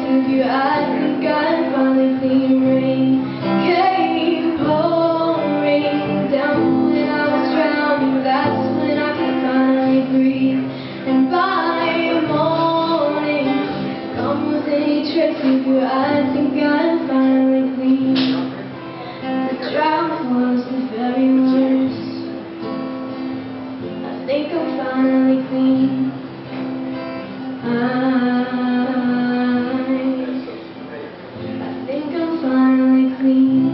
with your eyes, and got finally clean. Rain came pouring down when I was drowning. That's when I could finally breathe. And by morning, gone was any trace of your eyes, and got finally clean. The drought was the very worst. I think I'm finally clean. I think I'm finally clean.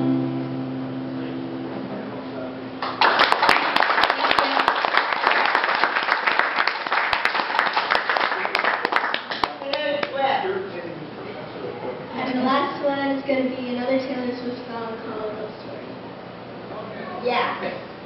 And the last one is going to be another Taylor Swift song called Love Story. Yeah.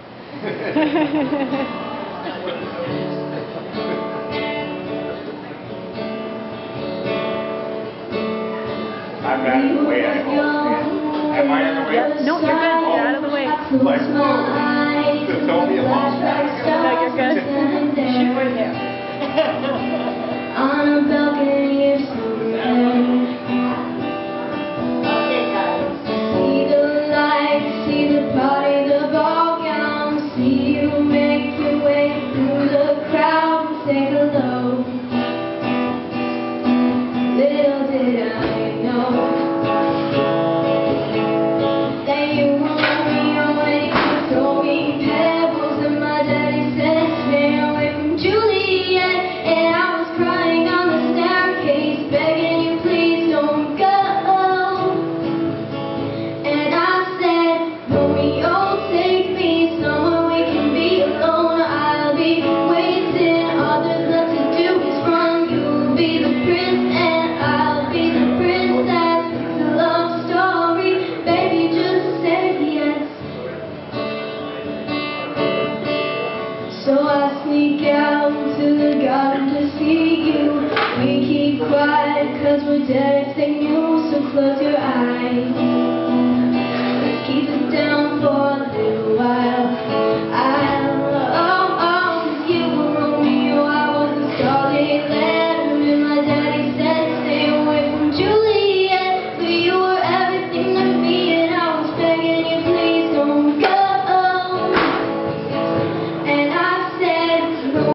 I'm out of the way, I hope. Am I in the way? Yep. No, you're good. You're out of the way. Like, to tell me a long time ago. No, you're good. Shoot right there. On a balcony somewhere. Okay, guys. See the lights, see the party, the ball gown. See you make your way through the crowd and say hello. Little did I know that you were Romeo and you told me pebbles, and my daddy said stay away from Juliet, and I was crying on the staircase begging you please don't go, and I said Romeo take me somewhere we can be alone. I'll be waiting, all there's left to do is run. You'll be the prince and I'll be the princess. It's a love story, baby, just say yes. So I sneak out to the garden to see you. We keep quiet cause we're dead if they knew, so close your eyes.